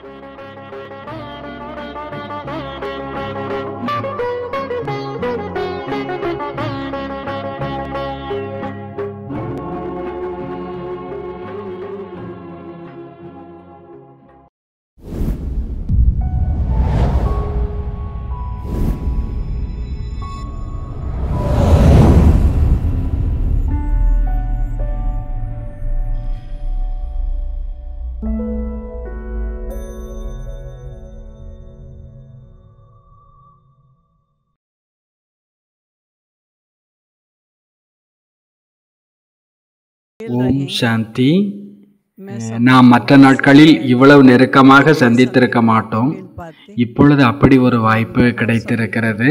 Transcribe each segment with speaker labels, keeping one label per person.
Speaker 1: ஓம் சாந்தி. நாம் மற்ற நாட்களில் இவ்வளவு நெருக்கமாக சந்தித்திருக்க மாட்டோம். இப்பொழுது அப்படி ஒரு வாய்ப்பு கிடைத்திருக்கிறது.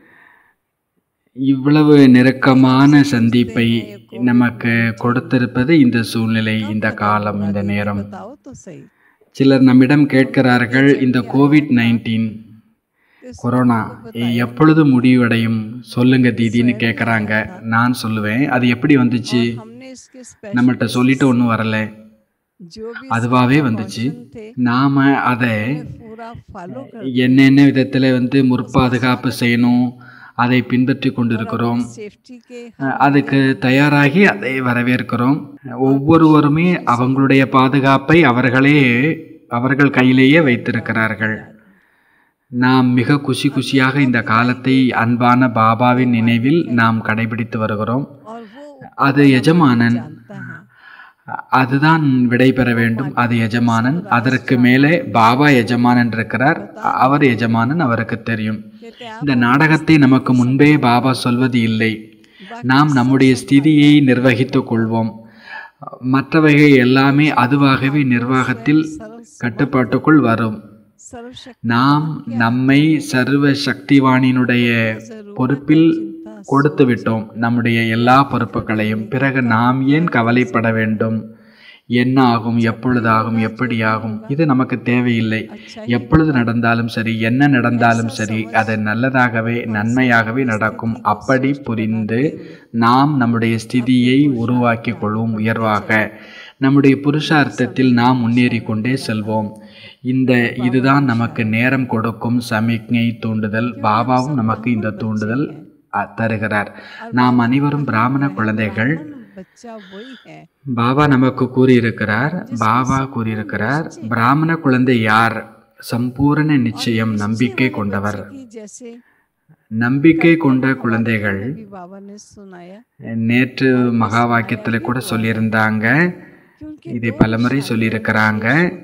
Speaker 1: இவ்வளவு நெருக்கமான சந்திப்பை நமக்கு கொடுத்திருப்பது இந்த சூழ்நிலை, இந்த காலம், இந்த நேரம். சிலர் நம்மிடம் கேட்கிறார்கள், இந்த கோவிட்-19 கொரோனா எப்பொழுது முடிவடையும் சொல்லுங்க தீதின்னு கேட்குறாங்க. நான் சொல்லுவேன், அது எப்படி வந்துச்சு? நம்மகிட்ட சொல்லிட்டு ஒன்றும் வரல, அதுவாகவே வந்துச்சு. நாம் அதை என்னென்ன விதத்தில் முற்பாதுகாப்பு செய்யணும் அதை பின்பற்றி கொண்டிருக்கிறோம். அதுக்கு தயாராகி அதை வரவேற்கிறோம். ஒவ்வொருவருமே அவங்களுடைய பாதுகாப்பை அவர்கள் கையிலேயே வைத்திருக்கிறார்கள். நாம் மிக குஷியாக இந்த காலத்தை அன்பான பாபாவின் நினைவில் நாம் கடைபிடித்து வருகிறோம். அது எஜமானன், அதுதான் விடை பெற வேண்டும். அது எஜமானன், அதற்கு மேலே பாபா எஜமானன் இருக்கிறார். அவர் எஜமானன், அவருக்கு தெரியும். இந்த நாடகத்தை நமக்கு முன்பே பாபா சொல்வது இல்லை. நாம் நம்முடைய ஸ்திதியை நிர்வகித்துக் கொள்வோம். மற்றவைகள் எல்லாமே அதுவாகவே நிர்வாகத்தில் கட்டுப்பாட்டுக்குள் வரும். நாம் நம்மை சர்வ சக்திவானினுடைய பொறுப்பில் கொடுத்து விட்டோம், நம்முடைய எல்லா பொறுப்புகளையும். பிறகு நாம் ஏன் கவலைப்பட வேண்டும்? என்ன ஆகும், எப்பொழுதாகும், எப்படி ஆகும், இது நமக்கு தேவையில்லை. எப்பொழுது நடந்தாலும் சரி, என்ன நடந்தாலும் சரி, அது நல்லதாகவே நன்மையாகவே நடக்கும். அப்படி புரிந்து நாம் நம்முடைய ஸ்திதியை உருவாக்கி கொள்வோம். உயர்வாக நம்முடைய புருஷார்த்தத்தில் நாம் முன்னேறி கொண்டே செல்வோம். இதுதான் நமக்கு நேரம் கொடுக்கும் சமிக்ஞை, தூண்டுதல். பாபாவும் நமக்கு இந்த தூண்டுதல் தருகிறார். நாம் அனைவரும் பிராமண குழந்தைகள். பாபா நமக்கு கூறியிருக்கிறார், பிராமண குழந்தை யார்? சம்பூரண நிச்சயம், நம்பிக்கை கொண்டவர். நம்பிக்கை கொண்ட குழந்தைகள் நேற்று மகா வாக்கியத்தில் கூட சொல்லியிருந்தாங்க, இதை பலமுறை சொல்லியிருக்கிறாங்க.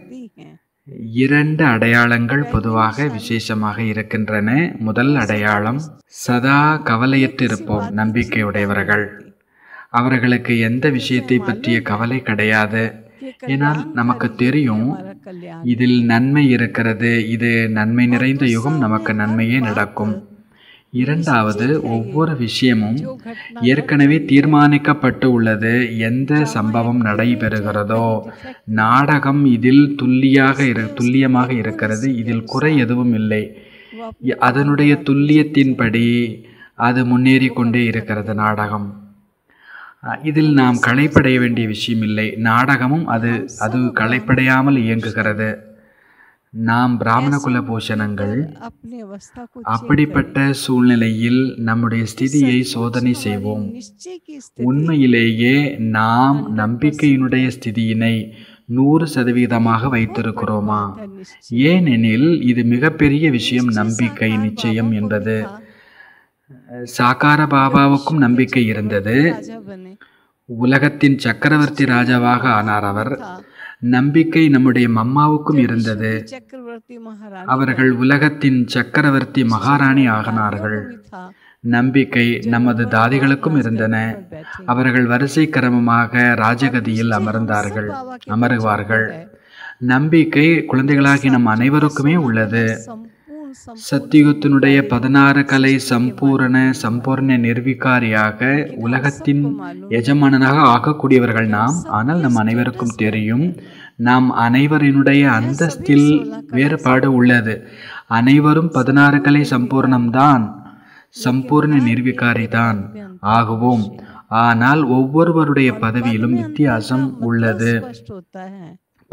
Speaker 1: 2 அடையாளங்கள் பொதுவாக விசேஷமாக இருக்கின்றன. முதல் அடையாளம், சதா கவலையற்றிருப்போம் நம்பிக்கையுடையவர்கள். அவர்களுக்கு எந்த விஷயத்தை பற்றிய கவலை கிடையாது. ஏனால் நமக்கு தெரியும் இதில் நன்மை இருக்கிறது, இது நன்மை நிறைந்த யுகம், நமக்கு நன்மையே நடக்கும். இரண்டாவது, ஒவ்வொரு விஷயமும் ஏற்கனவே தீர்மானிக்கப்பட்டு உள்ளது. எந்த சம்பவம் நடைபெறுகிறதோ நாடகம் இதில் துல்லியமாக இருக்கிறது. இதில் குறை எதுவும் இல்லை. அதனுடைய துல்லியத்தின்படி அது முன்னேறி கொண்டே இருக்கிறது நாடகம். இதில் நாம் களைப்படைய வேண்டிய விஷயம் இல்லை. நாடகமும் அது களைப்படையாமல் இயங்குகிறது. நாம் பிராமண குல பூஷணங்கள். அப்படிப்பட்ட சூழ்நிலையில் நம்முடைய ஸ்திதியை சோதனை செய்வோம். உண்மையிலேயே நாம் நம்பிக்கையினுடைய ஸ்திதியினை 100% வைத்திருக்கிறோமா? ஏனெனில் இது மிகப்பெரிய விஷயம். நம்பிக்கை, நிச்சயம் என்பது. சாகார பாபாவுக்கும் நம்பிக்கை இருந்தது. உலகத்தின் சக்கரவர்த்தி ராஜாவாக ஆனார் அவர். நம்பிக்கை நம்முடைய மம்மாவுக்கும் இருந்தது. அவர்கள் உலகத்தின் சக்கரவர்த்தி மகாராணி ஆகினார்கள். நம்பிக்கை நமது தாதிகளுக்கும் இருந்தன. அவர்கள் வரிசை கிரமமாக ராஜகதியில் அமருவார்கள். நம்பிக்கை குழந்தைகளாகி நம் அனைவருக்குமே உள்ளது. சத்தியுகத்தினுடைய 16 கலை சம்பூர்ண நிர்விகாரியாக உலகத்தின் எஜமானனாக ஆகக்கூடியவர்கள் நாம். ஆனால் நம் அனைவருக்கும் தெரியும், நாம் அனைவரினுடைய அந்தஸ்தில் வேறுபாடு உள்ளது. அனைவரும் 16 கலை சம்பூர்ணம்தான், சம்பூர்ண நிர்விகாரி தான் ஆகுவோம். ஆனால் ஒவ்வொருவருடைய பதவியிலும் வித்தியாசம் உள்ளது.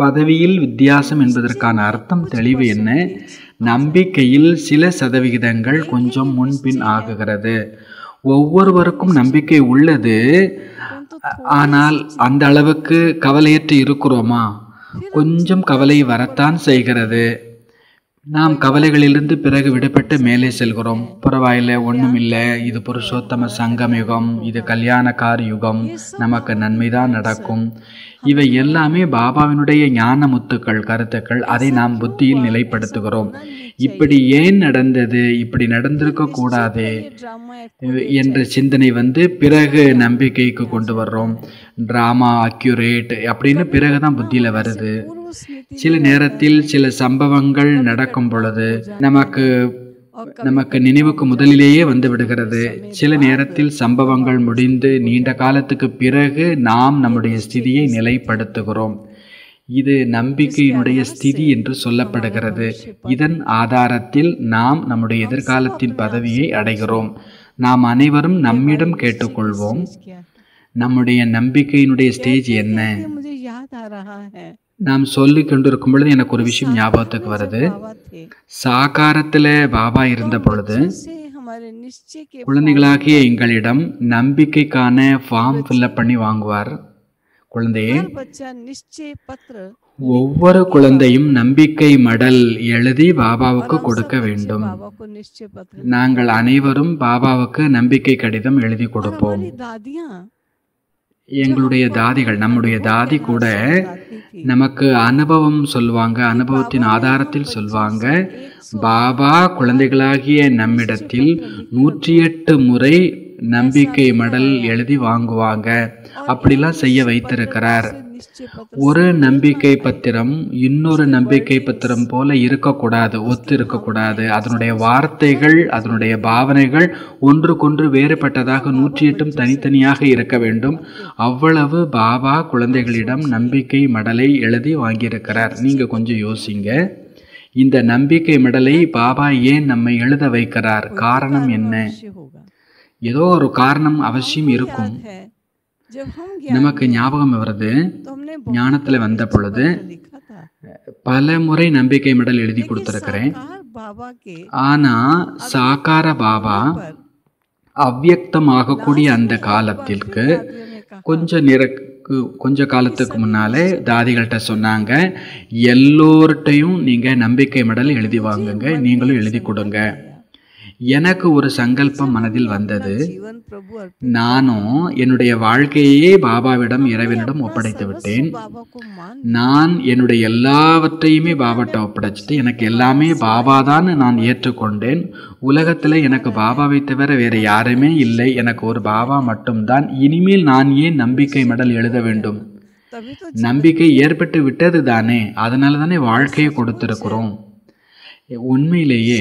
Speaker 1: பதவியில் வித்தியாசம் என்பதற்கான அர்த்தம் தெளிவு என்ன? நம்பிக்கையில் சில சதவிகிதங்கள் கொஞ்சம் முன்பின் ஆகுகிறது. ஒவ்வொருவருக்கும் நம்பிக்கை உள்ளது, ஆனால் அந்த அளவுக்கு கவலையற்று இருக்கிறோமா? கொஞ்சம் கவலை வரத்தான் செய்கிறது. நாம் கவலைகளிலிருந்து பிறகு விடுபட்டு மேலே செல்கிறோம். பரவாயில்லை, ஒன்றும் இல்லை, இது புருஷோத்தம சங்கம் யுகம், இது கல்யாணக்கார யுகம், நமக்கு நன்மைதான் நடக்கும். இவை எல்லாமே பாபாவினுடைய ஞான முத்துக்கள், கருத்துக்கள். அதை நாம் புத்தியில் நிலைப்படுத்துகிறோம். இப்படி ஏன் நடந்தது, இப்படி நடந்திருக்க கூடாது என்ற சிந்தனை பிறகு நம்பிக்கைக்கு கொண்டு வர்றோம். டிராமா அக்யூரேட் அப்படின்னு பிறகுதான் புத்தியில வருது. சில நேரத்தில் சில சம்பவங்கள் நடக்கும் பொழுது நமக்கு நினைவுக்கு முதலிலேயே வந்து விடுகிறது. சில நேரத்தில் சம்பவங்கள் முடிந்து நீண்ட காலத்துக்கு பிறகு நாம் நம்முடைய ஸ்திதியை நிலைப்படுத்துகிறோம். இது நம்பிக்கையினுடைய ஸ்திதி என்று சொல்லப்படுகிறது. இதன் ஆதாரத்தில் நாம் நம்முடைய எதிர்காலத்தின் பதவியை அடைகிறோம். நாம் அனைவரும் நம்மிடம் கேட்டுக்கொள்வோம், நம்முடைய நம்பிக்கையினுடைய ஸ்டேஜ் என்ன? நாம் சொல்லி கொண்டிருக்கும் பொழுது எனக்கு ஒரு விஷயம் ஞாபகத்துக்கு வருது. சாகாரத்துல பாபா இருந்த பொழுது குழந்தைகளாகிய எங்களிடம் நம்பிக்கைக்கான ஃபார்ம் ஃபில்அப் பண்ணி வாங்குவார். குழந்தையே, ஒவ்வொரு குழந்தையும் நம்பிக்கை மடல் எழுதி பாபாவுக்கு கொடுக்க வேண்டும். நாங்கள் அனைவரும் பாபாவுக்கு நம்பிக்கை கடிதம் எழுதி கொடுப்போம். எங்களுடைய தாதிகள், நம்முடைய தாதி கூட நமக்கு அனுபவம் சொல்லுவாங்க, அனுபவத்தின் ஆதாரத்தில் சொல்லுவாங்க. பாபா குழந்தைகளாகிய நம்மிடத்தில் 108 முறை நம்பிக்கை மடல் எழுதி வாங்குவாங்க. அப்படிலாம் செய்ய வைத்திருக்கிறார். ஒரு நம்பிக்கை பத்திரம் இன்னொரு நம்பிக்கை பத்திரம் போல இருக்கக்கூடாது, ஒத்து இருக்கக்கூடாது. அதனுடைய வார்த்தைகள், அதனுடைய பாவனைகள் ஒன்றுக்கொன்று வேறுபட்டதாக 108 தனித்தனியாக இருக்க வேண்டும். அவ்வளவு பாபா குழந்தைகளிடம் நம்பிக்கை மடலை எழுதி வாங்கியிருக்கிறார். நீங்க கொஞ்சம் யோசிங்க, இந்த நம்பிக்கை மடலை பாபா ஏன் நம்மை எழுத வைக்கிறார்? காரணம் என்ன? ஏதோ ஒரு காரணம் அவசியம் இருக்கும். நமக்கு ஞாபகம் வருது, ஞானத்துல வந்த பொழுது பல முறை நம்பிக்கை மடல் எழுதி கொடுத்திருக்கிறேன். ஆனா சாகார பாபா அவ்வியக்தமாகக்கூடிய அந்த காலத்திற்கு கொஞ்ச காலத்துக்கு முன்னாலே தாதிகள்கிட்ட சொன்னாங்க, எல்லோர்கிட்டையும் நீங்க நம்பிக்கை மடல் எழுதி வாங்குங்க, நீங்களும் எழுதி கொடுங்க. எனக்கு ஒரு சங்கல்பம் மனதில் வந்தது. நானும் என்னுடைய வாழ்க்கையே பாபாவிடம், இறைவனிடம் ஒப்படைத்து விட்டேன். நான் என்னுடைய எல்லாவற்றையுமே பாபாட்ட ஒப்படைச்சிட்டு எனக்கு எல்லாமே பாபா தான் நான் ஏற்றுக்கொண்டேன். உலகத்துல எனக்கு பாபாவை தவிர வேற யாருமே இல்லை, எனக்கு ஒரு பாபா மட்டும்தான். இனிமேல் நான் ஏன் நம்பிக்கை மடல் எழுத வேண்டும்? நம்பிக்கை ஏற்பட்டு விட்டது தானே, அதனால தானே வாழ்க்கையை கொடுத்திருக்கிறோம். உண்மையிலேயே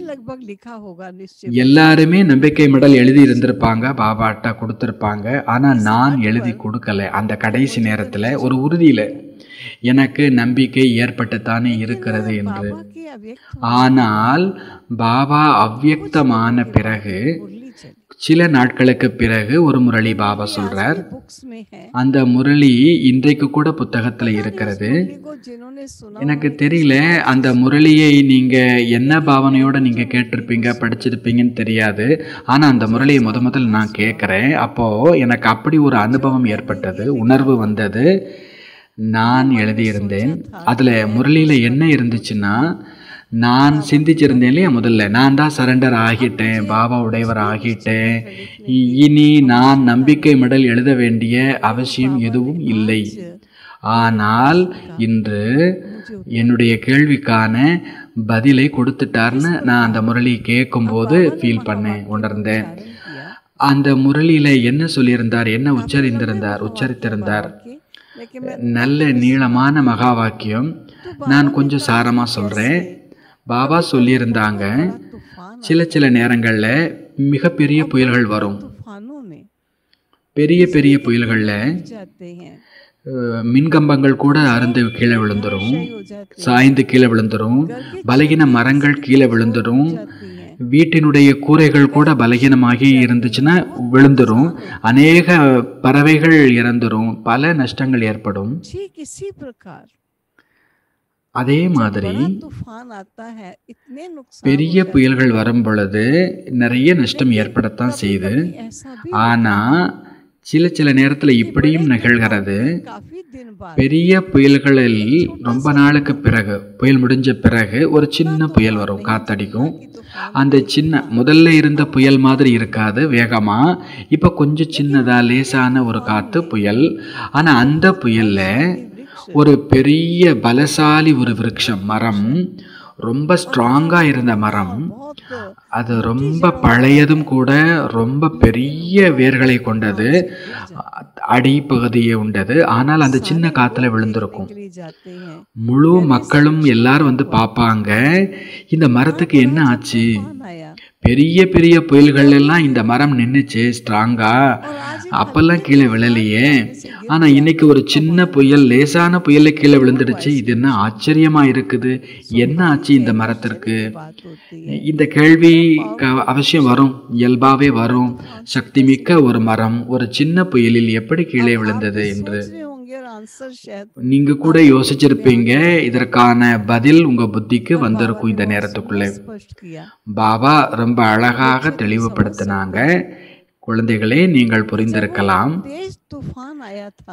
Speaker 1: எல்லாருமே நம்பிக்கை மடல் எழுதி இருந்திருப்பாங்க, பாபாட்ட கொடுத்திருப்பாங்க. ஆனா நான் எழுதி கொடுக்கல. அந்த கடைசி நேரத்துல ஒரு உறுதியில எனக்கு நம்பிக்கை ஏற்பட்டுத்தானே இருக்கிறது என்று. ஆனால் பாபா அவ்வியக்தமான பிறகு சில நாட்களுக்கு பிறகு ஒரு முரளி பாபா சொல்றார். அந்த முரளி இன்றைக்கு கூட புத்தகத்துல இருக்கிறது. எனக்கு தெரியல அந்த முரளியை நீங்க என்ன பாவனையோட நீங்க கேட்டிருப்பீங்க, படிச்சிருப்பீங்கன்னு தெரியாது. ஆனா அந்த முரளியை முதல்ல நான் கேட்கிறேன். அப்போ எனக்கு அப்படி ஒரு அனுபவம் ஏற்பட்டது, உணர்வு வந்தது. நான் எழுதியிருந்தேன். அதுல முரளியில என்ன இருந்துச்சுன்னா, நான் சிந்திச்சிருந்தேன் இல்லையா, முதல்ல நான் தான் சரண்டர் ஆகிட்டேன், பாபா உடையவர் ஆகிட்டேன், இனி நான் நம்பிக்கை மடல் எழுத வேண்டிய அவசியம் எதுவும் இல்லை. ஆனால் இன்று என்னுடைய கேள்விக்கான பதிலை கொடுத்துட்டார்னு நான் அந்த முரளி கேட்கும்போது ஃபீல் பண்ணேன், உணர்ந்தேன். அந்த முரளியில என்ன சொல்லியிருந்தார், என்ன உச்சரித்திருந்தார், நல்ல நீளமான மகா வாக்கியம். நான் கொஞ்சம் சாரமா சொல்றேன். பாபா சொல்லியிருந்தாங்க, சில நேரங்கள்ல மிகப்பெரிய புயல்கள் வரும். பெரிய பெரிய புயல்கள்ல மின்கம்பங்கள் கூட அருந்து கீழே விழுந்துரும், சாய்ந்து கீழே விழுந்துரும், பலகீன மரங்கள் கீழே விழுந்துரும், வீட்டினுடைய கூரைகள் கூட பலகீனமாகி இருந்துச்சுன்னா விழுந்துரும், அநேக பறவைகள் இறந்துரும், பல நஷ்டங்கள் ஏற்படும். அதே
Speaker 2: जब
Speaker 1: மாதிரி
Speaker 2: बड़ा तूफान आता है इतने नुकसान हो
Speaker 1: பெரிய
Speaker 2: जाते
Speaker 1: புயல்கள்
Speaker 2: हैं,
Speaker 1: வரும் பொழுது நிறைய நஷ்டம்
Speaker 2: लेकिन
Speaker 1: ஏற்படத்தான்
Speaker 2: कभी
Speaker 1: செய்யுது.
Speaker 2: कभी ऐसा भी
Speaker 1: ஆனா
Speaker 2: होता है
Speaker 1: சில நேரத்துல
Speaker 2: कि बड़े
Speaker 1: இப்படியும்
Speaker 2: तूफान
Speaker 1: நிகழ்கிறது.
Speaker 2: के काफी दिन बाद
Speaker 1: பெரிய புயல்களில்
Speaker 2: एक छोटा
Speaker 1: ரொம்ப
Speaker 2: सा
Speaker 1: நாளுக்கு
Speaker 2: तूफान,
Speaker 1: பிறகு புயல் முடிஞ்ச பிறகு ஒரு
Speaker 2: इतना
Speaker 1: சின்ன புயல்
Speaker 2: तूफान
Speaker 1: வரும்,
Speaker 2: नहीं
Speaker 1: காத்தடிக்கும்.
Speaker 2: जितना कि तूफान
Speaker 1: அந்த
Speaker 2: देख
Speaker 1: சின்ன
Speaker 2: था,
Speaker 1: முதல்ல இருந்த புயல் மாதிரி இருக்காது வேகமா, இப்ப கொஞ்சம்
Speaker 2: लेकिन
Speaker 1: சின்னதா
Speaker 2: उसी
Speaker 1: லேசான ஒரு
Speaker 2: तूफान
Speaker 1: காத்து
Speaker 2: में
Speaker 1: புயல். ஆனா
Speaker 2: एक
Speaker 1: அந்த புயல்ல
Speaker 2: बलशाली वृक्ष
Speaker 1: ஒரு பெரிய பலசாலி ஒரு விருட்சம் மரம், ரொம்ப
Speaker 2: और
Speaker 1: ஸ்ட்ராங்கா
Speaker 2: बहुत
Speaker 1: இருந்த
Speaker 2: लंबा
Speaker 1: மரம்,
Speaker 2: बहुत
Speaker 1: அது
Speaker 2: मोटी
Speaker 1: ரொம்ப
Speaker 2: जड़ों वाला
Speaker 1: பழையதும்
Speaker 2: है,
Speaker 1: கூட, ரொம்ப
Speaker 2: लेकिन
Speaker 1: பெரிய
Speaker 2: वो
Speaker 1: வேர்களை
Speaker 2: उस
Speaker 1: கொண்டது,
Speaker 2: तूफान से गिर जाता है।
Speaker 1: அடிப்பகுதியை உண்டது. ஆனால் அந்த சின்ன
Speaker 2: सारे
Speaker 1: காத்துல
Speaker 2: लोग देखने
Speaker 1: விழுந்திருக்கும்.
Speaker 2: के लिए जाते हैं
Speaker 1: முழு
Speaker 2: कि अरे इस
Speaker 1: மக்களும்
Speaker 2: वृक्ष को
Speaker 1: எல்லாரும்
Speaker 2: क्या
Speaker 1: வந்து
Speaker 2: हुआ,
Speaker 1: பார்ப்பாங்க, இந்த
Speaker 2: इतना
Speaker 1: மரத்துக்கு என்ன
Speaker 2: बड़ा जब
Speaker 1: ஆச்சு,
Speaker 2: तूफान आया
Speaker 1: பெரிய பெரிய புயல்கள் எல்லாம் இந்த மரம் நின்னுச்சு ஸ்ட்ராங்கா,
Speaker 2: और आज एक
Speaker 1: அப்பெல்லாம்
Speaker 2: हल्के
Speaker 1: கீழே
Speaker 2: तूफान
Speaker 1: விழலையே,
Speaker 2: के आने से गिर
Speaker 1: ஆனா
Speaker 2: गया
Speaker 1: இன்னைக்கு ஒரு
Speaker 2: तो
Speaker 1: சின்ன
Speaker 2: हमारा
Speaker 1: புயல், லேசான புயல்ல கீழே
Speaker 2: क्यों
Speaker 1: விழுந்துடுச்சு,
Speaker 2: ऐसी
Speaker 1: இது என்ன
Speaker 2: वृक्ष
Speaker 1: ஆச்சரியமா இருக்குது, என்ன
Speaker 2: स्वाभाविक
Speaker 1: ஆச்சு இந்த
Speaker 2: है कि
Speaker 1: மரத்திற்கு.
Speaker 2: आश्चर्य की बात होती है
Speaker 1: இந்த கேள்வி
Speaker 2: इतना पावरफुल
Speaker 1: அவசியம்
Speaker 2: वृक्ष
Speaker 1: வரும், இயல்பாவே
Speaker 2: छोटे
Speaker 1: வரும்.
Speaker 2: तूफान से
Speaker 1: சக்தி
Speaker 2: कैसे
Speaker 1: மிக்க ஒரு
Speaker 2: गिर
Speaker 1: மரம் ஒரு சின்ன புயலில் எப்படி
Speaker 2: अब
Speaker 1: கீழே
Speaker 2: आप
Speaker 1: விழுந்தது
Speaker 2: भी
Speaker 1: என்று
Speaker 2: सोच रहे होंगे और आंसर शायद
Speaker 1: நீங்க கூட
Speaker 2: आपके बुद्धि में आ
Speaker 1: யோசிச்சிருப்பீங்க.
Speaker 2: गया
Speaker 1: இதற்கான பதில் உங்க புத்திக்கு
Speaker 2: पर बाबा
Speaker 1: வந்திருக்கும்
Speaker 2: ने
Speaker 1: இந்த
Speaker 2: बहुत
Speaker 1: நேரத்துக்குள்ளே.
Speaker 2: सुंदर स्पष्ट किया
Speaker 1: பாபா ரொம்ப
Speaker 2: बच्चे
Speaker 1: அழகாக
Speaker 2: तो समझ
Speaker 1: தெளிவுபடுத்தினாங்க.
Speaker 2: सकते हैं
Speaker 1: குழந்தைகளே நீங்கள்
Speaker 2: कि जब वो
Speaker 1: புரிந்திருக்கலாம்.
Speaker 2: तेज तूफान आया था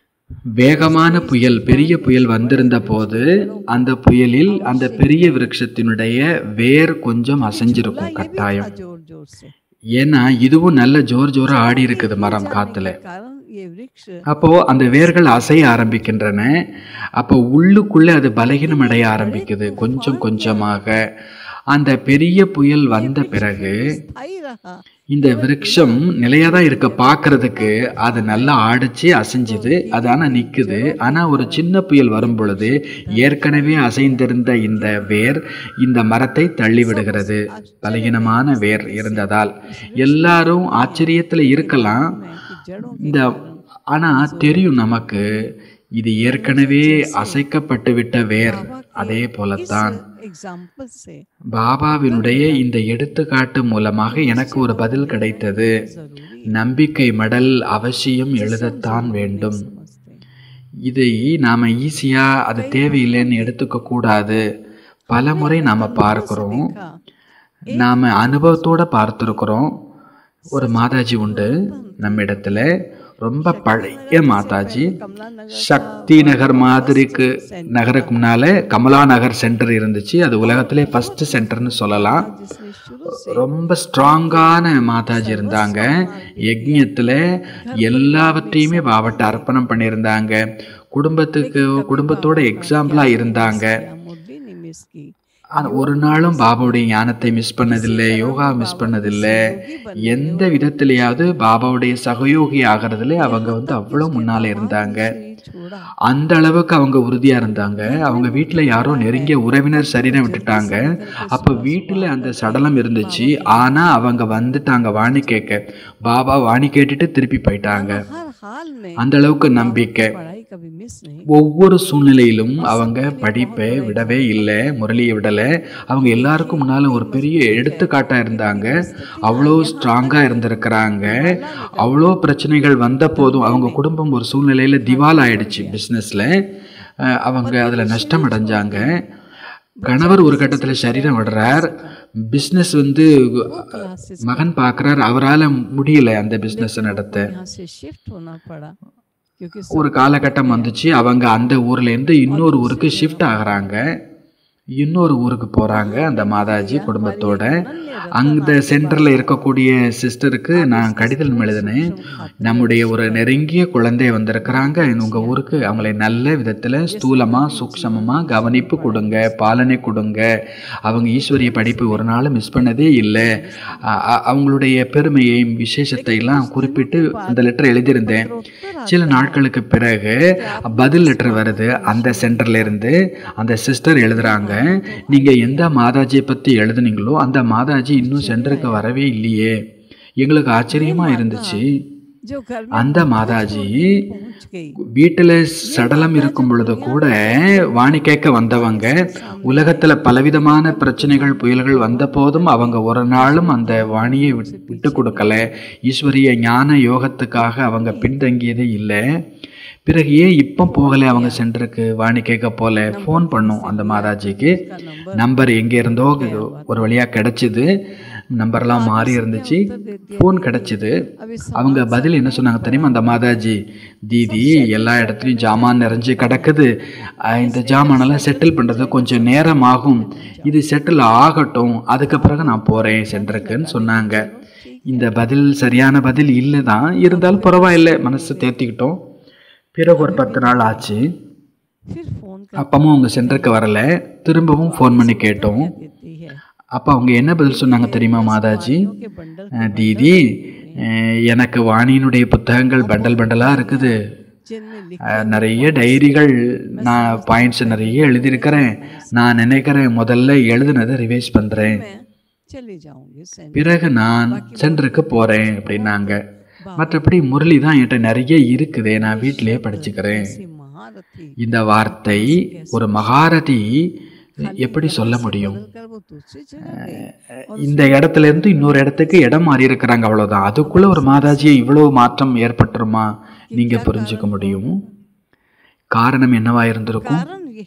Speaker 2: उस
Speaker 1: வேகமான
Speaker 2: तेज
Speaker 1: புயல், பெரிய
Speaker 2: तूफान में
Speaker 1: புயல்
Speaker 2: उस बड़े
Speaker 1: வந்திருந்த
Speaker 2: वृक्ष
Speaker 1: போது
Speaker 2: की जड़ों को
Speaker 1: அந்த புயலில் அந்த
Speaker 2: अवश्य
Speaker 1: பெரிய
Speaker 2: हिलाया
Speaker 1: விருட்சத்தினுடைய வேர் கொஞ்சம்
Speaker 2: क्योंकि झूला
Speaker 1: அசைஞ்சிருக்கும்
Speaker 2: ये भी था
Speaker 1: கட்டாயம்.
Speaker 2: जोर जोर से
Speaker 1: ஏன்னா இதுவும் நல்ல ஜோர் ஜோரா ஆடி
Speaker 2: जड़ों के
Speaker 1: இருக்குது
Speaker 2: हिल
Speaker 1: மரம்
Speaker 2: जाने
Speaker 1: காத்துல.
Speaker 2: के कारण ये वृक्ष
Speaker 1: அப்போ அந்த வேர்கள் அசைய ஆரம்பிக்கின்றன. அப்போ உள்ளுக்குள்ளே அது பலகீனம்
Speaker 2: लेकिन
Speaker 1: அடைய
Speaker 2: उस बड़े
Speaker 1: ஆரம்பிக்குது கொஞ்சம்
Speaker 2: तूफान के
Speaker 1: கொஞ்சமாக.
Speaker 2: आगे
Speaker 1: அந்த பெரிய புயல்
Speaker 2: ये
Speaker 1: வந்த
Speaker 2: वृक्ष
Speaker 1: பிறகு
Speaker 2: फिर भी स्थायी रहा
Speaker 1: இந்த
Speaker 2: केवल हिला
Speaker 1: விருட்சம் நிலையா தான் இருக்க
Speaker 2: लेकिन
Speaker 1: பார்க்கறதுக்கு,
Speaker 2: बड़ा
Speaker 1: அது
Speaker 2: तूफान
Speaker 1: நல்லா
Speaker 2: आया
Speaker 1: ஆடிச்சு
Speaker 2: तो
Speaker 1: அசைஞ்சுது, அது
Speaker 2: धीरे
Speaker 1: ஆனா
Speaker 2: धीरे
Speaker 1: நிக்குது.
Speaker 2: जड़ों के
Speaker 1: ஆனா ஒரு
Speaker 2: कारण
Speaker 1: சின்ன புயல்
Speaker 2: ये
Speaker 1: வரும் பொழுது
Speaker 2: वृक्ष
Speaker 1: ஏற்கனவே
Speaker 2: धराशायी हो
Speaker 1: அசைந்திருந்த
Speaker 2: जाता
Speaker 1: இந்த
Speaker 2: है।
Speaker 1: வேர் இந்த மரத்தை தள்ளி
Speaker 2: सब उस
Speaker 1: விடுகிறது.
Speaker 2: आश्चर्य में
Speaker 1: பலகீனமான
Speaker 2: इस
Speaker 1: வேர்
Speaker 2: तरह से
Speaker 1: இருந்ததால்
Speaker 2: इस वृक्ष को
Speaker 1: எல்லாரும்
Speaker 2: देखते हैं
Speaker 1: ஆச்சரியத்துல
Speaker 2: कि
Speaker 1: இருக்கலாம்.
Speaker 2: मालूम है कि जड़ों के
Speaker 1: இந்த
Speaker 2: कारण
Speaker 1: ஆனா
Speaker 2: कमजोर
Speaker 1: தெரியும்
Speaker 2: होता है
Speaker 1: நமக்கு, இது
Speaker 2: परंतु
Speaker 1: ஏற்கனவே
Speaker 2: जैसे
Speaker 1: அசைக்கப்பட்டு விட்ட வேர்.
Speaker 2: बाबा
Speaker 1: அதே
Speaker 2: के इस
Speaker 1: போலத்தான்
Speaker 2: एग्जाम्पल से उत्तर
Speaker 1: பாபாவினுடைய
Speaker 2: मिला
Speaker 1: இந்த எடுத்துக்காட்டு மூலமாக
Speaker 2: कि
Speaker 1: எனக்கு
Speaker 2: निश्चय
Speaker 1: ஒரு
Speaker 2: बहुत
Speaker 1: பதில்
Speaker 2: गहरा
Speaker 1: கிடைத்தது.
Speaker 2: होना जरूरी है
Speaker 1: நம்பிக்கை மடல் அவசியம்
Speaker 2: जिसे हम
Speaker 1: எழுதத்தான்
Speaker 2: जरूरी नहीं
Speaker 1: வேண்டும்.
Speaker 2: समझते।
Speaker 1: இதை நாம ஈஸியா அது
Speaker 2: कई बार
Speaker 1: தேவையில்லைன்னு
Speaker 2: हमने
Speaker 1: எடுத்துக்க கூடாது. பல
Speaker 2: हमने
Speaker 1: முறை
Speaker 2: अपने
Speaker 1: நாம
Speaker 2: अनुभव से
Speaker 1: பார்க்கிறோம்,
Speaker 2: देखा एक
Speaker 1: நாம
Speaker 2: माता
Speaker 1: அனுபவத்தோட பார்த்திருக்கிறோம். ஒரு
Speaker 2: सच में
Speaker 1: மாதாஜி உண்டு
Speaker 2: पुरातन थी,
Speaker 1: நம்மிடத்துல, ரொம்ப
Speaker 2: शक्ति
Speaker 1: பழைய
Speaker 2: नगर जैसे
Speaker 1: மாதாஜி.
Speaker 2: पहले कमला नगर था
Speaker 1: சக்தி நகர்
Speaker 2: वहाँ
Speaker 1: மாதிரிக்கு
Speaker 2: फर्स्ट सेंटर
Speaker 1: நகருக்கு
Speaker 2: था
Speaker 1: முன்னால கமலா நகர் சென்டர் இருந்துச்சு. அது
Speaker 2: और
Speaker 1: உலகத்திலே
Speaker 2: वो
Speaker 1: ஃபர்ஸ்ட் சென்டர்னு சொல்லலாம்.
Speaker 2: माता जिसने शुरू से
Speaker 1: ரொம்ப ஸ்ட்ராங்கான மாதாஜி இருந்தாங்க.
Speaker 2: सर्वस्व अर्पित किया
Speaker 1: யஜ்ஞத்துல
Speaker 2: घर परिवार में
Speaker 1: எல்லாவற்றையுமே
Speaker 2: सब
Speaker 1: பாவட்ட
Speaker 2: किया
Speaker 1: அர்ப்பணம் பண்ணியிருந்தாங்க. குடும்பத்துக்கு
Speaker 2: लेकिन कभी
Speaker 1: குடும்பத்தோட
Speaker 2: बाबा का
Speaker 1: எக்ஸாம்பிளா
Speaker 2: ज्ञान नहीं
Speaker 1: இருந்தாங்க.
Speaker 2: मिस किया मुरली नहीं मिस की
Speaker 1: ஆனா ஒரு
Speaker 2: योग नहीं
Speaker 1: நாளும்
Speaker 2: मिस
Speaker 1: பாபாவுடைய
Speaker 2: किया
Speaker 1: ஞானத்தை மிஸ்
Speaker 2: किसी
Speaker 1: பண்ணதில்லை,
Speaker 2: तरह
Speaker 1: யோகா
Speaker 2: भी
Speaker 1: மிஸ்
Speaker 2: बाबा के
Speaker 1: பண்ணதில்லை.
Speaker 2: सहयोगी बनने में
Speaker 1: எந்த
Speaker 2: वो
Speaker 1: விதத்திலேயாவது பாபாவுடைய சகயோகி ஆகிறதுல அவங்க
Speaker 2: यहाँ
Speaker 1: வந்து
Speaker 2: तक कि
Speaker 1: அவ்வளோ
Speaker 2: उसके
Speaker 1: முன்னால
Speaker 2: दामाद
Speaker 1: இருந்தாங்க.
Speaker 2: ने शरीर छोड़ा
Speaker 1: அந்த அளவுக்கு அவங்க உறுதியா இருந்தாங்க.
Speaker 2: घर में
Speaker 1: அவங்க
Speaker 2: मूर्ति
Speaker 1: வீட்டுல யாரோ
Speaker 2: पड़ा है
Speaker 1: நெருங்கிய உறவினர்
Speaker 2: तो वो
Speaker 1: சரீரம்
Speaker 2: जल्दी
Speaker 1: விட்டுட்டாங்க.
Speaker 2: से निकल के
Speaker 1: அப்ப
Speaker 2: सुबह
Speaker 1: வீட்டுல
Speaker 2: सुबह
Speaker 1: அந்த
Speaker 2: करके
Speaker 1: சடலம்
Speaker 2: बाबा
Speaker 1: இருந்துச்சு.
Speaker 2: के पास
Speaker 1: ஆனா அவங்க வந்துட்டாங்க வாணி கேட்க. பாபா வாணி கேட்டுட்டு திருப்பி போயிட்டாங்க.
Speaker 2: मानो हर हाल में
Speaker 1: அந்த அளவுக்கு
Speaker 2: बाबा की
Speaker 1: நம்பிக்கை.
Speaker 2: पढ़ाई कभी मिस नहीं
Speaker 1: ஒவ்வொரு சூழ்நிலையிலும்
Speaker 2: और
Speaker 1: அவங்க
Speaker 2: सबके लिए बहुत
Speaker 1: படிப்பை
Speaker 2: बड़ा
Speaker 1: விடவே
Speaker 2: एग्जाम्पल
Speaker 1: இல்லை,
Speaker 2: थे
Speaker 1: முரளியை விடல. அவங்க
Speaker 2: देखिए
Speaker 1: எல்லாருக்கும் முன்னால
Speaker 2: कितनी
Speaker 1: ஒரு பெரிய
Speaker 2: मजबूत है
Speaker 1: எடுத்துக்காட்டா
Speaker 2: कितनी
Speaker 1: இருந்தாங்க.
Speaker 2: परिस्थितियां
Speaker 1: அவ்வளோ
Speaker 2: यहाँ तक
Speaker 1: ஸ்ட்ராங்கா
Speaker 2: कि
Speaker 1: இருந்திருக்கிறாங்க.
Speaker 2: दिवाला निकल
Speaker 1: அவ்வளோ
Speaker 2: गई
Speaker 1: பிரச்சனைகள் வந்த போதும்
Speaker 2: धंधे
Speaker 1: அவங்க
Speaker 2: में
Speaker 1: குடும்பம் ஒரு சூழ்நிலையில
Speaker 2: घाटा
Speaker 1: திவால்
Speaker 2: पड़
Speaker 1: ஆயிடுச்சு.
Speaker 2: गया
Speaker 1: பிஸ்னஸ்ல அவங்க
Speaker 2: पति
Speaker 1: அதுல
Speaker 2: भी
Speaker 1: நஷ்டம்
Speaker 2: शरीर छोड़
Speaker 1: அடைஞ்சாங்க.
Speaker 2: गए बच्चा
Speaker 1: கணவர் ஒரு
Speaker 2: बिजनेस
Speaker 1: கட்டத்துல
Speaker 2: की तरह
Speaker 1: சரீரம்
Speaker 2: नहीं कर
Speaker 1: விடுறார்.
Speaker 2: सका
Speaker 1: பிஸ்னஸ் வந்து
Speaker 2: वो क्लासेस
Speaker 1: மகன்
Speaker 2: करता
Speaker 1: பார்க்கறார், அவரால் முடியல அந்த பிஸ்னஸ்
Speaker 2: लेकिन
Speaker 1: நடத்த.
Speaker 2: उनको यहाँ से शिफ्ट होना पड़ा क्योंकि
Speaker 1: ஒரு
Speaker 2: सब कुछ बढ़
Speaker 1: காலகட்டம்
Speaker 2: गया
Speaker 1: வந்துச்சு, அவங்க அந்த ஊர்ல இருந்து
Speaker 2: और
Speaker 1: இன்னொரு
Speaker 2: दूसरी
Speaker 1: ஊருக்கு
Speaker 2: जगह
Speaker 1: ஷிஃப்ட்
Speaker 2: हो
Speaker 1: ஆகுறாங்க.
Speaker 2: गया
Speaker 1: இன்னொரு ஊருக்கு போறாங்க
Speaker 2: वहाँ
Speaker 1: அந்த
Speaker 2: भी
Speaker 1: மாதாஜி
Speaker 2: हमारी
Speaker 1: குடும்பத்தோட.
Speaker 2: एक अनन्य रतन
Speaker 1: அந்த
Speaker 2: आपके
Speaker 1: சென்டர்ல
Speaker 2: पास आया
Speaker 1: இருக்கக்கூடிய சிஸ்டருக்கு
Speaker 2: आप
Speaker 1: நான்
Speaker 2: उसकी
Speaker 1: கடிதம்
Speaker 2: स्थूल
Speaker 1: எழுதினேன்.
Speaker 2: सूक्ष्म खातिर
Speaker 1: நம்முடைய ஒரு
Speaker 2: विश्व
Speaker 1: நெருங்கிய குழந்தை
Speaker 2: बहुत
Speaker 1: வந்திருக்கிறாங்க உங்க
Speaker 2: अच्छी
Speaker 1: ஊருக்கு,
Speaker 2: आपकी
Speaker 1: அவங்களை
Speaker 2: है
Speaker 1: நல்ல விதத்துல
Speaker 2: जिसने
Speaker 1: ஸ்தூலமா
Speaker 2: कभी जीवन
Speaker 1: சூக்ஷமமா
Speaker 2: में ईश्वरीय
Speaker 1: கவனிப்பு
Speaker 2: पढ़ाई
Speaker 1: கொடுங்க,
Speaker 2: मिस नहीं
Speaker 1: பாலனை
Speaker 2: की
Speaker 1: கொடுங்க. அவங்க
Speaker 2: उनकी
Speaker 1: ஈஸ்வரிய
Speaker 2: धर्म
Speaker 1: படிப்பு ஒரு
Speaker 2: सेवा
Speaker 1: நாள் மிஸ் பண்ணதே
Speaker 2: कभी
Speaker 1: இல்லை.
Speaker 2: मिस नहीं
Speaker 1: அவங்களுடைய பெருமையை விசேஷத்தை
Speaker 2: लेकिन
Speaker 1: எல்லாம்
Speaker 2: कुछ दिनों
Speaker 1: குறிப்பிட்டு
Speaker 2: के
Speaker 1: இந்த
Speaker 2: बाद
Speaker 1: லெட்டர் எழுதியிருந்தேன்.
Speaker 2: पत्रोत्तर
Speaker 1: சில
Speaker 2: आता है
Speaker 1: நாட்களுக்கு பிறகு
Speaker 2: कि आप
Speaker 1: பதில்
Speaker 2: किस
Speaker 1: லெட்டர்
Speaker 2: माता
Speaker 1: வருது.
Speaker 2: के
Speaker 1: அந்த
Speaker 2: विषय में
Speaker 1: சென்டர்ல
Speaker 2: लिखा
Speaker 1: இருந்து அந்த சிஸ்டர்
Speaker 2: वो
Speaker 1: எழுதுறாங்க,
Speaker 2: माता तो
Speaker 1: நீங்க
Speaker 2: आई
Speaker 1: எந்த
Speaker 2: नहीं
Speaker 1: மாதாஜியை பத்தி எழுதுனீங்களோ அந்த மாதாஜி இன்னும்
Speaker 2: आश्चर्य
Speaker 1: சென்டருக்கு
Speaker 2: आया
Speaker 1: வரவே இல்லையே. எங்களுக்கு
Speaker 2: ये
Speaker 1: ஆச்சரியமா
Speaker 2: माता
Speaker 1: இருந்துச்சு.
Speaker 2: जो घर में
Speaker 1: அந்த
Speaker 2: बच्चा
Speaker 1: மாதாஜி
Speaker 2: छोड़ के पहुंच गई
Speaker 1: வீட்டுல
Speaker 2: ये
Speaker 1: சடலம்
Speaker 2: माता
Speaker 1: இருக்கும்
Speaker 2: जब
Speaker 1: பொழுது
Speaker 2: दुनिया
Speaker 1: கூட
Speaker 2: में बहुत
Speaker 1: வாணி
Speaker 2: बड़ी
Speaker 1: கேட்க வந்தவங்க,
Speaker 2: तूफान के सामने आई
Speaker 1: உலகத்துல பலவிதமான
Speaker 2: तब भी
Speaker 1: பிரச்சனைகள்
Speaker 2: तूफान
Speaker 1: புயல்கள் வந்த
Speaker 2: को
Speaker 1: போதும் அவங்க ஒரு நாளும் அந்த
Speaker 2: ईश्वरीय
Speaker 1: வாணியை
Speaker 2: योग से
Speaker 1: விட்டு
Speaker 2: पीछे
Speaker 1: கொடுக்கல.
Speaker 2: नहीं हटी
Speaker 1: ஈஸ்வரிய ஞான யோகத்துக்காக அவங்க
Speaker 2: नहीं
Speaker 1: பின்தங்கியதே இல்லை. பிறகு ஏன் இப்போ போகலை அவங்க சென்டருக்கு வாணி கேட்க போல ஃபோன் பண்ணோம் அந்த மாதாஜிக்கு. நம்பர் எங்கே இருந்தோ ஒரு வழியாக கிடச்சிது, நம்பர்லாம் மாறி இருந்துச்சு, ஃபோன் கிடச்சிது. அவங்க பதில் என்ன சொன்னாங்க தெரியுமா அந்த மாதாஜி? தீதி, எல்லா இடத்துலையும் ஜாமான் நிறைஞ்சு கிடக்குது, இந்த ஜாமானெல்லாம் செட்டில் பண்ணுறது கொஞ்சம் நேரம் ஆகும், இது செட்டில் ஆகட்டும், அதுக்கு பிறகு நான் போகிறேன் சென்டருக்குன்னு சொன்னாங்க. இந்த பதில் சரியான பதில் இல்லை தான், இருந்தாலும் பரவாயில்லை, மனசை தேர்த்திக்கிட்டோம். பிறகு ஒரு 10 நாள் ஆச்சு, அப்பவும் அவங்க சென்டருக்கு வரலை. திரும்பவும் ஃபோன் பண்ணி கேட்டோம். அப்போ அவங்க என்ன பதில் சொன்னாங்க தெரியுமா மாதாஜி? தீதி, எனக்கு வாணியினுடைய புத்தகங்கள் பண்டல் பண்டலாக இருக்குது, நிறைய டைரிகள், நான் பாயிண்ட்ஸ் நிறைய எழுதியிருக்கிறேன், நான் நினைக்கிறேன் முதல்ல எழுதுனதை ரிவைஸ் பண்ணுறேன், பிறகு நான் சென்டருக்கு போகிறேன் அப்படின்னாங்க. மற்றபடி முரளி தான் என்கிட்ட நிறைய இருக்குது, நான் வீட்டிலேயே படிச்சுக்கிறேன். இந்த வார்த்தை ஒரு மகாரதி எப்படி சொல்ல முடியும்? இந்த இடத்துல இருந்து இன்னொரு இடத்துக்கு இடம் மாறி இருக்கிறாங்க, அவ்வளோதான். அதுக்குள்ள ஒரு மாதாஜியை இவ்வளோ மாற்றம் ஏற்பட்டுருமா? நீங்க புரிஞ்சுக்க முடியும். காரணம் என்னவா இருந்திருக்கும்?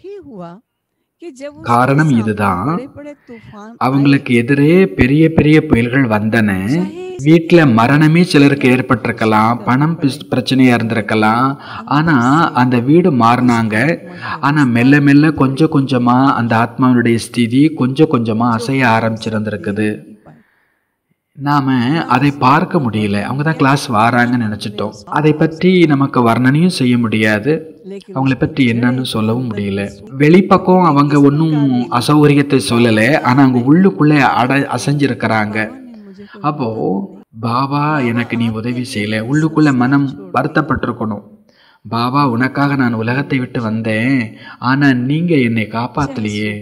Speaker 1: காரணம் இதுதான், அவங்களுக்கு எதிரே பெரிய பெரிய புயல்கள் வந்தன. வீட்டில் மரணமே சிலருக்கு ஏற்பட்டிருக்கலாம், பணம் பிரச்சனையா இருந்திருக்கலாம். ஆனா அந்த வீடு மாறினாங்க. ஆனா மெல்ல மெல்ல கொஞ்சம் கொஞ்சமா அந்த ஆத்மாவினுடைய ஸ்திதி கொஞ்சம் கொஞ்சமா அசைய ஆரம்பிச்சிருந்திருக்குது. நாம அதை பார்க்க முடியல, அவங்க தான் கிளாஸ் வாராங்கன்னு நினைச்சிட்டோம். அதை பற்றி நமக்கு வர்ணனையும் செய்ய முடியாது, அவங்கள பற்றி என்னன்னு சொல்லவும் முடியல. வெளிப்பக்கம் அவங்க ஒன்றும் அசௌகரியத்தை சொல்லலை, ஆனா அவங்க உள்ளுக்குள்ளே அசைஞ்சிருக்கிறாங்க. அப்போ பாபா எனக்கு நீ உதவி செய்யல, உள்ளுக்குள்ள மனம் வருத்தப்பட்டிருக்கணும். பாபா, உனக்காக நான் உலகத்தை விட்டு வந்தேன், ஆனா நீங்க என்னை காப்பாத்தலையே.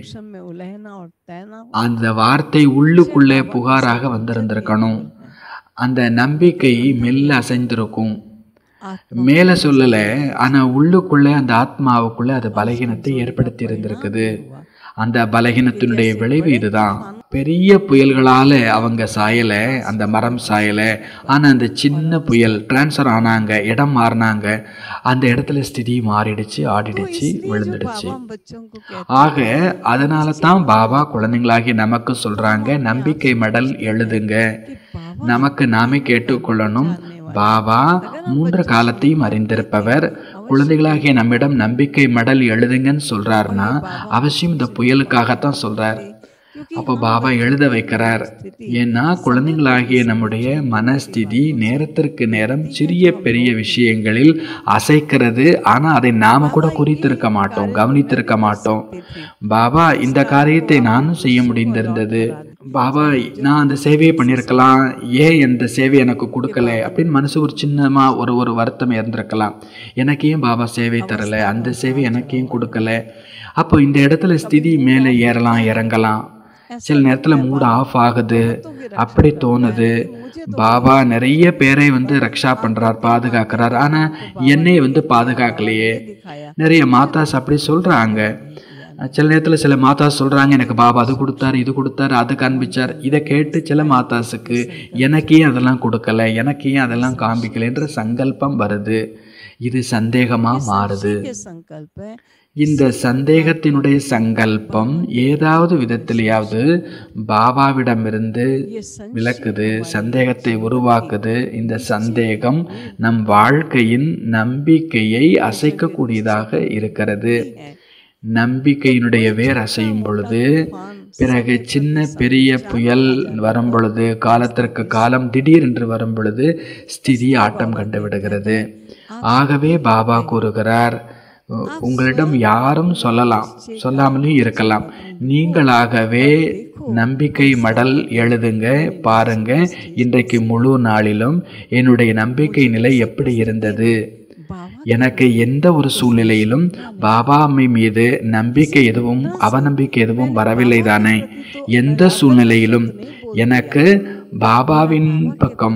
Speaker 1: அந்த வார்த்தை உள்ளுக்குள்ளே புகாராக வந்திருந்திருக்கணும். அந்த நம்பிக்கை மெல்ல அசைந்திருக்கும், மேல சொல்லல, ஆனா உள்ளுக்குள்ள அந்த ஆத்மாவுக்குள்ள அது பலகீனத்தை ஏற்படுத்தி இருந்திருக்குது. அந்த பலகீனத்தினுடைய விளைவு இதுதான். பெரிய புயல்களால அவங்க சாயல, அந்த மரம் சாயல, ஆனா அந்த சின்ன புயல் டிரான்ஸ்ஃபர் ஆனாங்க, இடம் மாறினாங்க, அந்த இடத்துல ஸ்திதி மாறிடுச்சு, ஆடிடுச்சு, விழுந்துடுச்சு. ஆக அதனால தான் பாபா குழந்தைங்களாகி நமக்கு சொல்றாங்க, நம்பிக்கை மடல் எழுதுங்க. நமக்கு நாமே கேட்டுக்கொள்ளணும், பாபா 3 காலத்தையும் அறிந்திருப்பவர், குழந்தைகளாகிய நம்மிடம் நம்பிக்கை மடல் எழுதுங்கன்னு சொல்றாருன்னா அவசியம் இந்த புயலுக்காகத்தான் சொல்றார். அப்போ பாபா எழுத வைக்கிறார். ஏன்னா குழந்தைங்களாகிய நம்முடைய மனஸ்திதி நேரத்திற்கு நேரம் சிறிய பெரிய விஷயங்களில் அசைக்கிறது. ஆனா அதை நாம கூட குறித்திருக்க மாட்டோம், கவனித்திருக்க மாட்டோம். பாபா, இந்த காரியத்தை நானும் செய்ய முடிந்திருந்தது, பாபா நான் அந்த சேவையை பண்ணியிருக்கலாம், ஏன் இந்த சேவை எனக்கு கொடுக்கல அப்படின்னு மனசு ஒரு சின்னமா ஒரு வருத்தம் இருந்திருக்கலாம். எனக்கு ஏன் பாபா சேவை தரல, அந்த சேவை எனக்கு ஏன் கொடுக்கல. அப்போ இந்த இடத்துல ஸ்திதி மேலே ஏறலாம் இறங்கலாம். சில நேரத்தில் மூட் ஆஃப் ஆகுது, அப்படி தோணுது. பாபா நிறைய பேரை ரக்ஷா பண்றார், பாதுகாக்கிறார், ஆனா என்னை பாதுகாக்கலையே. நிறைய மாதாஸ் அப்படி சொல்றாங்க. சில நேரத்தில் சில மாதாஸ் சொல்றாங்க, எனக்கு பாபா அது கொடுத்தாரு, இது கொடுத்தாரு, அது காண்பிச்சார். இதை கேட்டு சில மாதாஸுக்கு எனக்கு ஏன் அதெல்லாம் கொடுக்கல, எனக்கு ஏன் அதெல்லாம் காண்பிக்கலைன்ற சங்கல்பம் வருது. இது சந்தேகமா மாறுது. இந்த சந்தேகத்தினுடைய சங்கல்பம் ஏதாவது விதத்திலேயாவது பாபாவிடமிருந்து விலக்குது, சந்தேகத்தை உருவாக்குது. இந்த சந்தேகம் நம் வாழ்க்கையின் நம்பிக்கையை அசைக்கக்கூடியதாக இருக்கிறது. நம்பிக்கையினுடைய வேர் அசையும் பொழுது, பிறகு சின்ன பெரிய புயல் வரும் பொழுது, காலத்திற்கு காலம் திடீரென்று வரும் பொழுது ஸ்திதி ஆட்டம் கண்டு விடுகிறது. ஆகவே பாபா கூறுகிறார், உங்களிடம் யாரும் சொல்லலாம், சொல்லாமலும் இருக்கலாம், நீங்களாகவே நம்பிக்கை மடல் எழுதுங்க. பாருங்க, இன்றைக்கு முழு நாளிலும் என்னுடைய நம்பிக்கை நிலை எப்படி இருந்தது. எனக்கு எந்த ஒரு சூழ்நிலையிலும் பாபா அம்மை மீது நம்பிக்கை எதுவும் அவநம்பிக்கை எதுவும் வரவில்லை தானே. எந்த சூழ்நிலையிலும் எனக்கு பாபாவின் பக்கம்,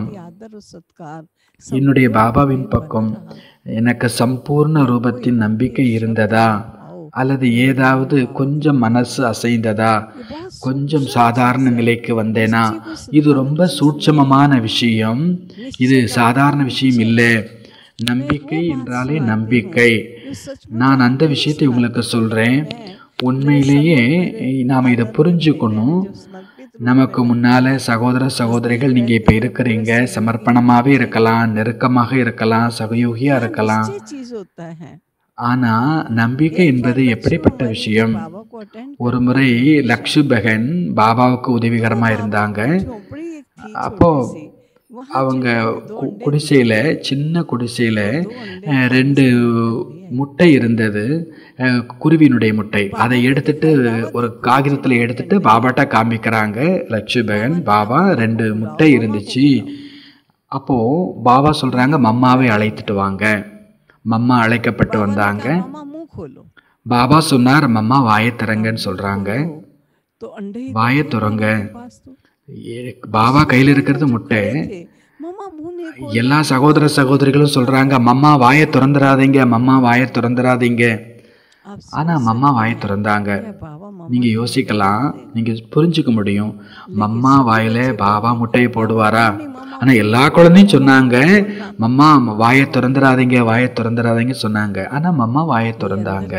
Speaker 1: என்னுடைய பாபாவின் பக்கம் எனக்கு சம்பூர்ண ரூபத்தின் நம்பிக்கை இருந்ததா, அல்லது ஏதாவது கொஞ்சம் மனசு அசைந்ததா, கொஞ்சம் சாதாரண நிலைக்கு வந்தேனா? இது ரொம்ப சூட்சமமான விஷயம், இது சாதாரண விஷயம் இல்லை. நம்பிக்கை என்றாலே நம்பிக்கை. நான் அந்த விஷயத்தை உங்களுக்கு சொல்கிறேன். உண்மையிலேயே நாம் இதை புரிஞ்சுக்கணும். நமக்கு முன்னால் சகோதர சகோதரிகள் நீங்கள் இப்போ இருக்கிறீங்க, சமர்ப்பணமாகவே இருக்கலாம், நெருக்கமாக இருக்கலாம், சகயோகியாக இருக்கலாம். ஆனால் நம்பிக்கை என்பது எப்படிப்பட்ட விஷயம்? ஒரு முறை லக்ஷு பகன் பாபாவுக்கு உதவிகரமாக இருந்தாங்க. அப்போது அவங்க குடிசையில், சின்ன குடிசையில் 2 முட்டை இருந்தது, குருவினுடைய முட்டை. அதை எடுத்துட்டு ஒரு காகிதத்தில் எடுத்துட்டு பாபாட்ட காமிக்கிறாங்க லக்ஷு பகன். பாபா 2 முட்டை இருந்துச்சு. அப்போது பாபா சொல்கிறாங்க, மம்மாவை அழைத்துட்டு வாங்க. மம்மா அழைக்கப்பட்டு வந்தாங்க. பாபா சொன்னார், மம்மா வாயை திறங்கன்னு சொல்கிறாங்க. வாயை திறங்க. பாபா கையில் இருக்கிறது முட்டை. எல்லா சகோதர சகோதரிகளும் சொல்கிறாங்க, மம்மா வாயை திறந்துடாதீங்க, மம்மா வாயை திறந்துடாதீங்க. ஆனால் மம்மா வாயை திறந்தாங்க. நீங்கள் யோசிக்கலாம், நீங்கள் புரிஞ்சுக்க முடியும், மம்மா வாயில் பாபா முட்டையை போடுவாரா? ஆனால் எல்லா குழந்தையும் சொன்னாங்க, மம்மா வாயை திறந்துடாதீங்க, வாயை திறந்துடாதீங்க சொன்னாங்க. ஆனால் மம்மா வாயை திறந்தாங்க.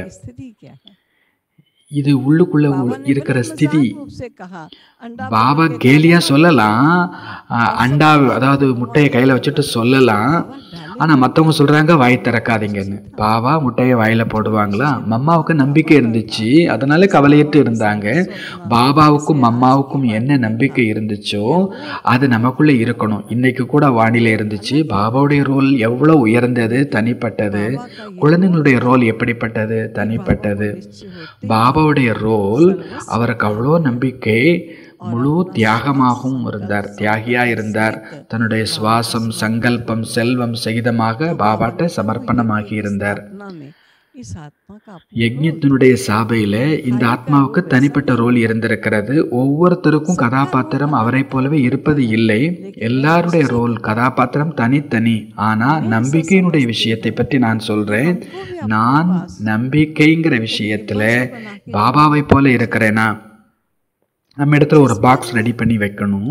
Speaker 1: இது உள்ளுக்குள்ள இருக்கிற ஸ்திதி. பாபா கேலியா சொல்லலாம், அண்டா அதாவது முட்டையை கையில் வச்சுட்டு சொல்லலாம். ஆனால் மற்றவங்க சொல்கிறாங்க வாய் திறக்காதீங்கன்னு. பாபா முட்டையை வாயில் போடுவாங்களா? மம்மாவுக்கு நம்பிக்கை இருந்துச்சு, அதனால கவலையிட்டு இருந்தாங்க. பாபாவுக்கும் மம்மாவுக்கும் என்ன நம்பிக்கை இருந்துச்சோ அது நமக்குள்ளே இருக்கணும். இன்னைக்கு கூட வானிலை இருந்துச்சு. பாபாவுடைய ரோல் எவ்வளோ உயர்ந்தது, தனிப்பட்டது. குழந்தைங்களுடைய ரோல் எப்படிப்பட்டது, தனிப்பட்டது. பாபாவுடைய ரோல், அவருக்கு அவ்வளோ நம்பிக்கை, முழு தியாகமாகவும் இருந்தார், தியாகியாக இருந்தார். தன்னுடைய சுவாசம், சங்கல்பம், செல்வம் சகிதமாக பாபாட்ட சமர்ப்பணமாகி இருந்தார். யஜ்ஞத்தினுடைய சாபையில் இந்த ஆத்மாவுக்கு தனிப்பட்ட ரோல் இருந்திருக்கிறது. ஒவ்வொருத்தருக்கும் கதாபாத்திரம் அவரை போலவே இருப்பது இல்லை. எல்லாருடைய ரோல், கதாபாத்திரம் தனித்தனி. ஆனால் நம்பிக்கையினுடைய விஷயத்தை பற்றி நான் சொல்கிறேன். நான் நம்பிக்கைங்கிற விஷயத்தில் பாபாவை போல இருக்கிறேனா? நம்ம இடத்துல ஒரு பாக்ஸ் ரெடி பண்ணி வைக்கணும்.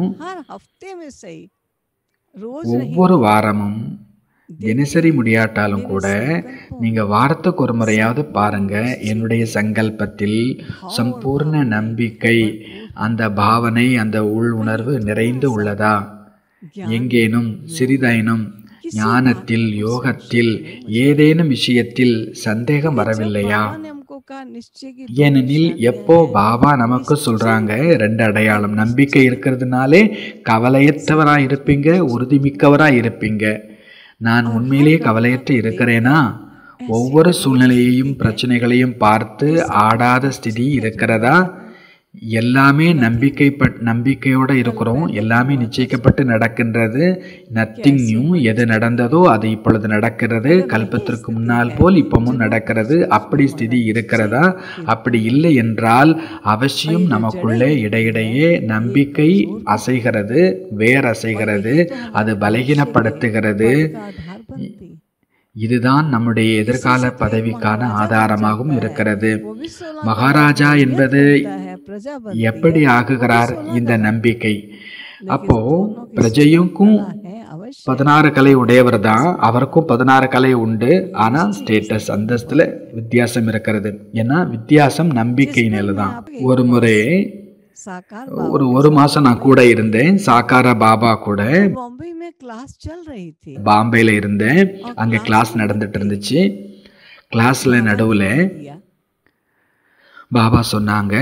Speaker 1: ஒவ்வொரு வாரமும் தினசரி முடியாட்டாலும் கூட நீங்கள் வாரத்துக்கு ஒரு முறையாவது பாருங்க, என்னுடைய சங்கல்பத்தில் சம்பூர்ண நம்பிக்கை, அந்த பாவனை, அந்த உள் உணர்வு நிறைந்து உள்ளதா? எங்கேனும் சிறிதேனும் ஞானத்தில், யோகத்தில், ஏதேனும் விஷயத்தில் சந்தேகம் வரவில்லையா? ஏனெனில் எப்போ பாபா நமக்கு சொல்றாங்க 2 அடையாளம். நம்பிக்கை இருக்கிறதுனாலே கவலையற்றவராக இருப்பீங்க, உறுதிமிக்கவராக இருப்பீங்க. நான் உண்மையிலேயே கவலையற்று இருக்கிறேனா? ஒவ்வொரு சூழ்நிலையையும் பிரச்சனைகளையும் பார்த்து ஆடாத ஸ்திதி இருக்கிறதா? எல்லாமே நம்பிக்கையோடு இருக்கிறோம். எல்லாமே நிச்சயிக்கப்பட்டு நடக்கின்றது. Nothing new. எது நடந்ததோ அது இப்பொழுது நடக்கிறது. கல்பத்திற்கு முன்னால் போல் இப்பவும் நடக்கிறது. அப்படி ஸ்திதி இருக்கிறதா? அப்படி இல்லை என்றால் அவசியம் நமக்குள்ளே இடையிடையே நம்பிக்கை அசைகிறது, வேர் அசைகிறது, அது பலகீனப்படுத்துகிறது. இதுதான் நம்முடைய எதிர்கால பதவிக்கான ஆதாரமாகவும் இருக்கிறது. மகாராஜா என்பது எப்படி ஆகுகிறார்? இந்த நம்பிக்கை. அப்போ பிரஜையுக்கும் 16 கலை உடையவர் தான், அவருக்கும் 16 கலை உண்டு. ஆனால் ஸ்டேட்டஸ், அந்தஸ்துல வித்தியாசம் இருக்கிறது. ஏன்னா வித்தியாசம் நம்பிக்கையினால தான். ஒரு முறை ஒரு மாசம் நான் கூட இருந்தேன், சாக்கார பாபா கூட பாம்பேல இருந்தேன். அங்க கிளாஸ் நடந்துட்டு இருந்துச்சு. கிளாஸ்ல நடுவுல பாபா சொன்னாங்க,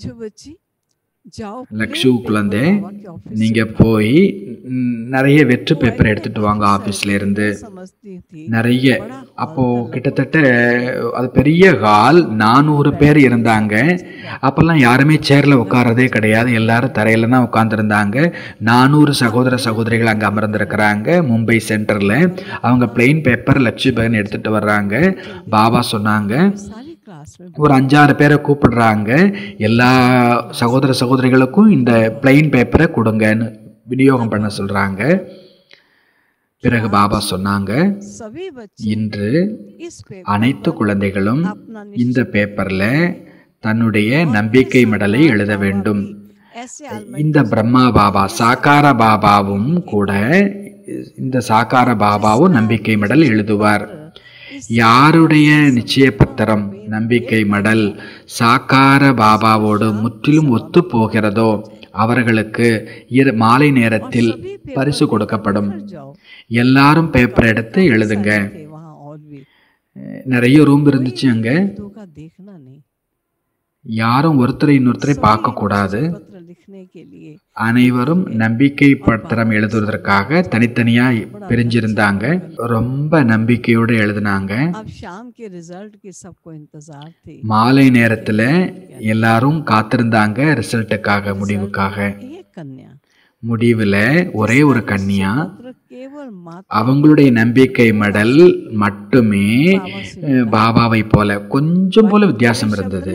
Speaker 1: லக்ஷு குழந்தை, நீங்க போய் நிறைய வெற்று பேப்பர் எடுத்துட்டு வாங்க ஆபீஸ்ல இருந்து. நிறைய, அப்போ கிட்டத்தட்ட அது பெரிய ஹால், 400 பேர் இருந்தாங்க. அப்பெல்லாம் யாருமே சேர்ல உட்காரதே கிடையாது, எல்லாரும் தரையில தான் உட்கார்ந்துருந்தாங்க. 400 சகோதர சகோதரிகள் அங்கே அமர்ந்திருக்கிறாங்க. மும்பை சென்டர்ல அவங்க பிளெயின் பேப்பர் லக்ஷு பகன் எடுத்துட்டு வர்றாங்க. பாபா சொன்னாங்க, ஒரு 5-6 பேரை கூப்பிடுறாங்க, எல்லா சகோதர சகோதரிகளுக்கும் இந்த பிளெயின் பேப்பரை கொடுங்கன்னு விநியோகம் பண்ண சொல்றாங்க. பிறகு பாபா சொன்னாங்க, இன்று அனைத்து குழந்தைகளும் இந்த பேப்பர்ல தன்னுடைய நம்பிக்கை மடலை எழுத வேண்டும். இந்த பிரம்மா பாபா, சாக்கார பாபாவும் கூட இந்த சாக்கார பாபாவும் நம்பிக்கை மடல் எழுதுவார். யாருடைய நிச்சய பத்திரம் நம்பிக்கை மடல் சாக்கார பாபாவோடு முற்றிலும் ஒத்து போகிறதோ அவர்களுக்கு மாலை நேரத்தில் பரிசு கொடுக்கப்படும். எல்லாரும் பேப்பர் எடுத்து எழுதுங்க. நிறைய ரூம் இருந்துச்சு. அங்க யாரும் ஒருத்தரை இன்னொருத்தரை பார்க்க கூடாது. அனைவரும் நம்பிக்கை பத்திரம் எழுதுவதற்காக தனித்தனியா பிரிஞ்சிருந்தாங்க. ரொம்ப நம்பிக்கையோடு எழுதினாங்க. மாலை நேரத்துல எல்லாரும் காத்திருந்தாங்க ரிசல்ட்டுக்காக, முடிவுக்காக. முடிவுல ஒரே ஒரு கன்னியா, அவங்களுடைய நம்பிக்கை மடல் மட்டுமே பாபாவை போல கொஞ்சம் போல வித்தியாசம் இருந்தது.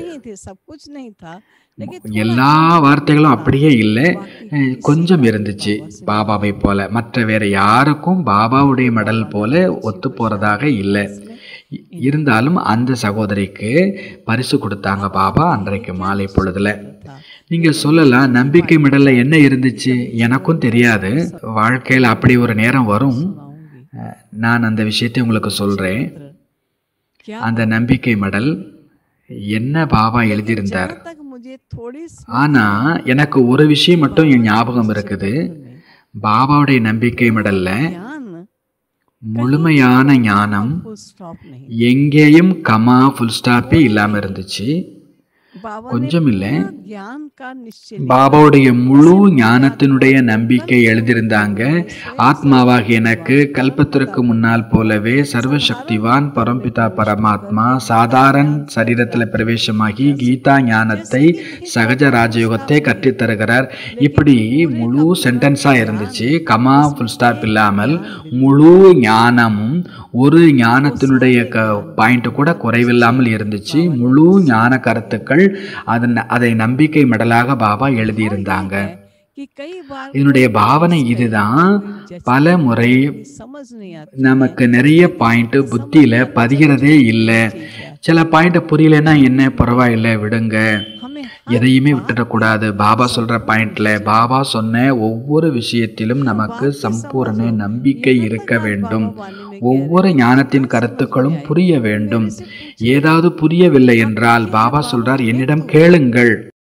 Speaker 1: எல்லா வார்த்தைகளும் அப்படியே இல்லை, கொஞ்சம் இருந்துச்சு பாபாவை போல. மற்ற வேற யாருக்கும் பாபாவுடைய மடல் போல ஒத்து போறதாக இல்லை. இருந்தாலும் அந்த சகோதரிக்கு பரிசு கொடுத்தாங்க பாபா அன்றைக்கு மாலை பொழுதுல. நீங்க சொல்லலாம், நம்பிக்கை மடல்ல என்ன இருந்துச்சு? எனக்கும் தெரியாது. வாழ்க்கையில் அப்படி ஒரு நேரம் வரும். நான் அந்த விஷயத்தை உங்களுக்கு சொல்றேன். அந்த நம்பிக்கை மடல் என்ன பாபா எழுதியிருந்தார். ஆனா எனக்கு ஒரு விஷயம் மட்டும் என் ஞாபகம் இருக்குது. பாபாவுடைய நம்பிக்கை மடல்ல முழுமையான ஞானம், எங்கேயும் கமா ஃபுல் ஸ்டாப்பே இல்லாம இருந்துச்சு. கொஞ்சம் இல்லை, பாபாவுடைய முழு ஞானத்தினுடைய நம்பிக்கை எழுதியிருந்தாங்க. ஆத்மாவாக எனக்கு கல்பத்திற்கு முன்னால் போலவே சர்வசக்திவான் பரம்பிதா பரமாத்மா சாதாரண சரீரத்தில் பிரவேசமாகி கீதா ஞானத்தை, சகஜ ராஜயோகத்தை கற்றுத்தருகிறார். இப்படி முழு சென்டென்ஸா இருந்துச்சு, கமா ஃபுல் ஸ்டாப் இல்லாமல். முழு ஞானமும் ஒரு ஞானத்தினுடைய பாயிண்ட் கூட குறைவில்லாமல் இருந்துச்சு. முழு ஞான கருத்துக்கள் அதை நம்பிக்கை மடலாக பாபா எழுதியிருந்தாங்க. இதனுடைய பாவனை இதுதான். பல முறை நமக்கு நிறைய பாயிண்ட் புத்தியில பதிகிறதே இல்லை. சில பாயிண்ட் புரியலன்னா என்ன, பரவாயில்லை விடுங்க, எதையுமே விட்டுடக்கூடாது. பாபா சொல்ற பாயிண்ட்ல, பாபா சொன்ன ஒவ்வொரு விஷயத்திலும் நமக்கு சம்பூர்ண நம்பிக்கை இருக்க வேண்டும். ஒவ்வொரு ஞானத்தின் கருத்துக்களும் புரிய வேண்டும். ஏதாவது புரியவில்லை என்றால் பாபா சொல்றார், என்னிடம் கேளுங்கள்.